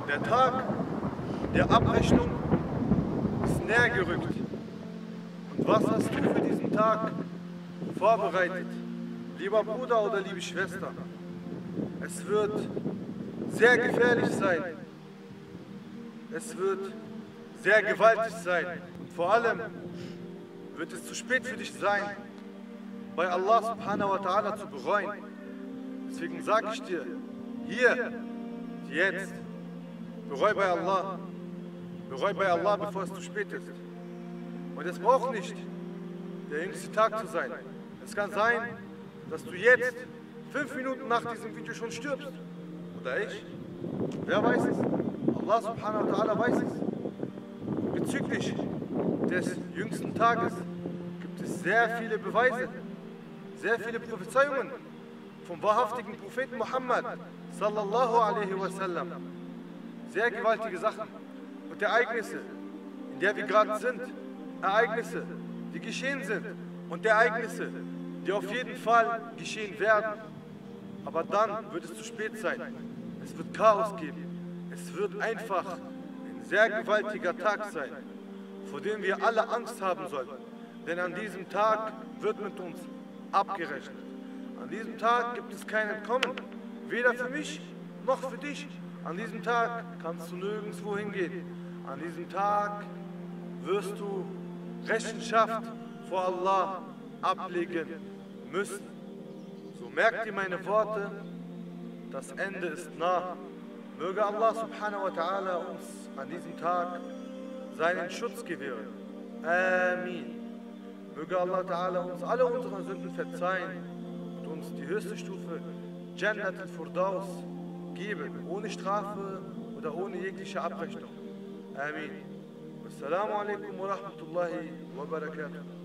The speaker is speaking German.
Der Tag der Abrechnung ist näher gerückt. Und was hast du für diesen Tag vorbereitet, lieber Bruder oder liebe Schwester? Es wird sehr gefährlich sein. Es wird sehr gewaltig sein. Und vor allem wird es zu spät für dich sein, bei Allah subhanahu wa ta'ala zu bereuen. Deswegen sage ich dir, hier, jetzt, bereu bei Allah. Bereu bei Allah, bevor es zu spät ist. Und es braucht nicht der jüngste Tag zu sein. Es kann sein, dass du jetzt 5 Minuten nach diesem Video schon stirbst. Oder ich. Wer weiß es? Allah subhanahu wa ta'ala weiß es. Bezüglich des jüngsten Tages gibt es sehr viele Beweise, sehr viele Prophezeiungen vom wahrhaftigen Propheten Muhammad sallallahu alaihi wasallam. Sehr gewaltige Sachen und Ereignisse, in der wir gerade sind. Ereignisse, die geschehen sind und Ereignisse, die auf jeden Fall geschehen werden. Aber dann wird es zu spät sein. Es wird Chaos geben. Es wird einfach ein sehr gewaltiger Tag sein, vor dem wir alle Angst haben sollten. Denn an diesem Tag wird mit uns abgerechnet. An diesem Tag gibt es kein Entkommen, weder für mich noch für dich. An diesem Tag kannst du nirgendwo hingehen. An diesem Tag wirst du Rechenschaft vor Allah ablegen müssen. So merkt ihr meine Worte, das Ende ist nah. Möge Allah subhanahu wa ta'ala uns an diesem Tag seinen Schutz gewähren. Amin. Möge Allah ta'ala uns alle unsere Sünden verzeihen und uns die höchste Stufe Jannat al-Firdaus geben, ohne Strafe oder ohne jegliche Abrechnung. Amin. Assalamu alaikum wa rahmatullahi wa barakatuh.